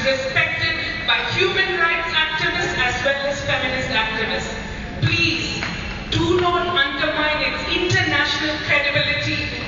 respected by human rights activists as well as feminist activists. Please do not undermine its international credibility